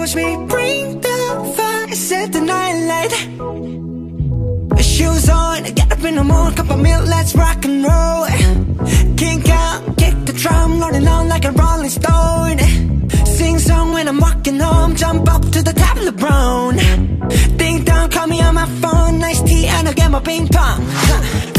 push me, bring the fire, set the night light. Shoes on, get up in the mood, cup of milk, let's rock and roll. Kink out, kick the drum, rolling on like a rolling stone. Sing song when I'm walking home, jump up to the top of the brown. Ding dong, call me on my phone, nice tea and I'll get my ping pong.